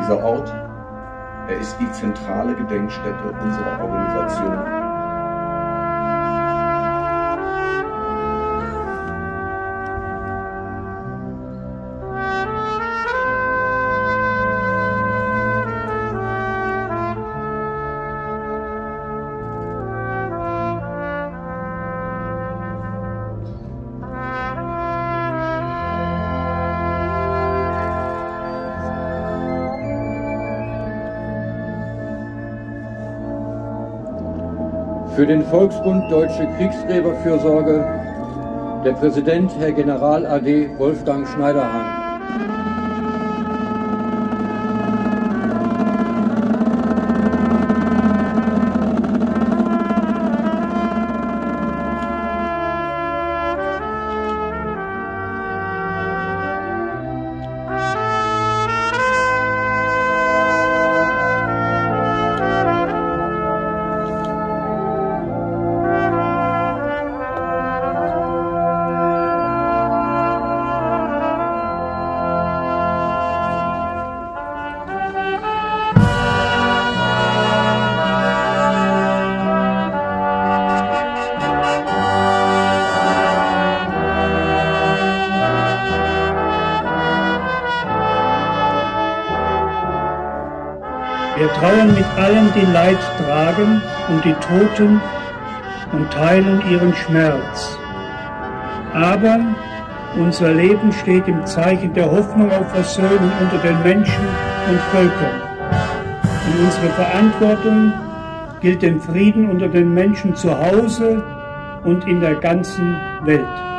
Dieser Ort, er ist die zentrale Gedenkstätte unserer Organisation. Für den Volksbund Deutsche Kriegsgräberfürsorge der Präsident Herr General AD Wolfgang Schneiderhan. Wir trauern mit allen, die Leid tragen, um die Toten und teilen ihren Schmerz. Aber unser Leben steht im Zeichen der Hoffnung auf Versöhnung unter den Menschen und Völkern. Und unsere Verantwortung gilt dem Frieden unter den Menschen zu Hause und in der ganzen Welt.